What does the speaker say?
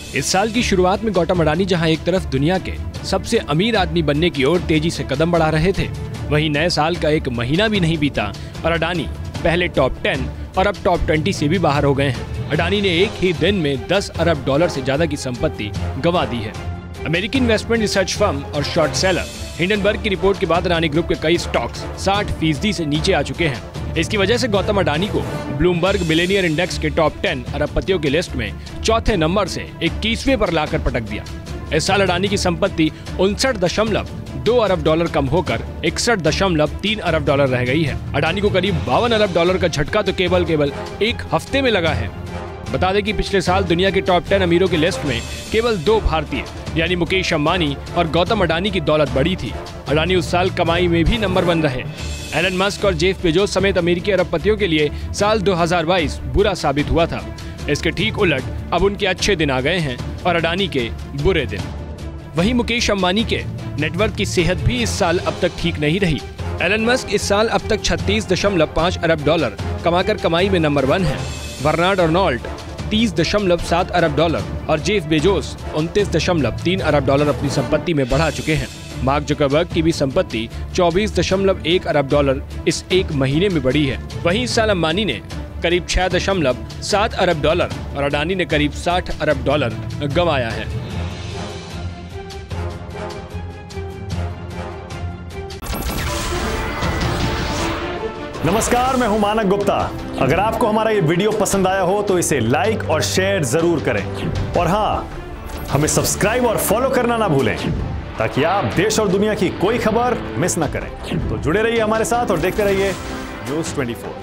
इस साल की शुरुआत में गौतम अडानी जहां एक तरफ दुनिया के सबसे अमीर आदमी बनने की ओर तेजी से कदम बढ़ा रहे थे, वहीं नए साल का एक महीना भी नहीं बीता और अडानी पहले टॉप 10 और अब टॉप 20 से भी बाहर हो गए हैं। अडानी ने एक ही दिन में 10 अरब डॉलर से ज्यादा की संपत्ति गंवा दी है। अमेरिकी इन्वेस्टमेंट रिसर्च फर्म और शॉर्ट सेलर हिंडनबर्ग की रिपोर्ट के बाद अडानी ग्रुप के कई स्टॉक्स 60% से नीचे आ चुके हैं। इसकी वजह से गौतम अडानी को ब्लूमबर्ग बिलियनियर इंडेक्स के टॉप 10 अरबपतियों की लिस्ट में चौथे नंबर से 21वें पर लाकर पटक दिया। इस साल अडानी की संपत्ति 59.2 अरब डॉलर कम होकर 61.3 अरब डॉलर रह गई है। अडानी को करीब 52 अरब डॉलर का झटका तो केवल एक हफ्ते में लगा है। बता दें कि पिछले साल दुनिया के टॉप 10 अमीरों की लिस्ट में केवल 2 भारतीय यानी मुकेश अंबानी और गौतम अडानी की दौलत बढ़ी थी। अडानी उस साल कमाई में भी नंबर 1 रहे। एलन मस्क और जेफ बेजोस समेत अमेरिकी अरबपतियों के लिए साल 2022 बुरा साबित हुआ था। इसके ठीक उलट अब उनके अच्छे दिन आ गए हैं और अडानी के बुरे दिन। वहीं मुकेश अंबानी के नेटवर्क की सेहत भी इस साल अब तक ठीक नहीं रही। एलन मस्क इस साल अब तक 36.5 अरब डॉलर कमाकर कमाई में नंबर 1 है। बर्नार्ड अर्नोल्ट 30.7 अरब डॉलर और जेफ बेजोस 29.3 अरब डॉलर अपनी संपत्ति में बढ़ा चुके हैं। मार्क जुकरबर्ग की भी संपत्ति 24.1 अरब डॉलर इस एक महीने में बढ़ी है। वहीं इस साल अंबानी ने करीब 6.7 अरब डॉलर और अडानी ने करीब 60 अरब डॉलर गंवाया है। नमस्कार, मैं हूं मानक गुप्ता। अगर आपको हमारा ये वीडियो पसंद आया हो तो इसे लाइक और शेयर जरूर करें और हाँ, हमें सब्सक्राइब और फॉलो करना ना भूलें ताकि आप देश और दुनिया की कोई खबर मिस ना करें। तो जुड़े रहिए हमारे साथ और देखते रहिए न्यूज़ 24।